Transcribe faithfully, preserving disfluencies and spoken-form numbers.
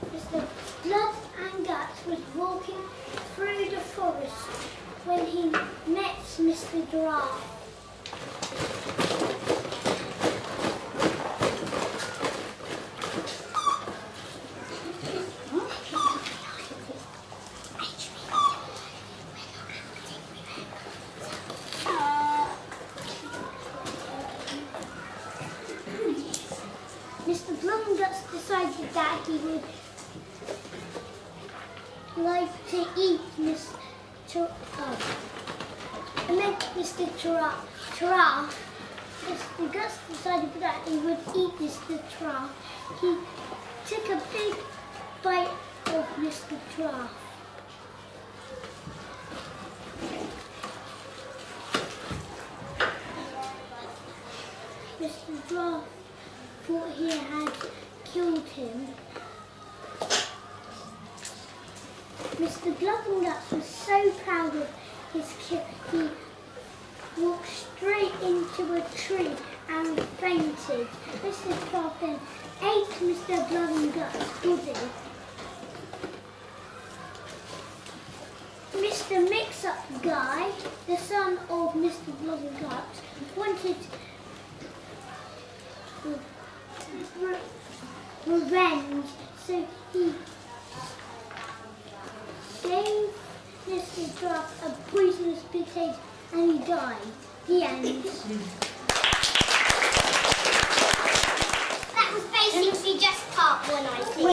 Mister Blood and Guts was walking through the forest when he met Mister Giraffe. Mister Blood and Guts decided that he would like to eat Mister Oh. I meant Mister Giraffe. Giraffe. Mister Guts decided that he would eat Mister Giraffe. He took a big bite of Mister Giraffe. Mister Giraffe thought he had killed him. Mister Blood and Guts was so proud of his kill, he walked straight into a tree and fainted. Mister Giraffe then ate Mister Blood and Guts' body. Mister Mix-Up Guy, the son of Mister Blood and Guts, wanted re revenge, so he gave Mister Giraffe a poisonous potato and he died. The end. That was basically just part one, I think.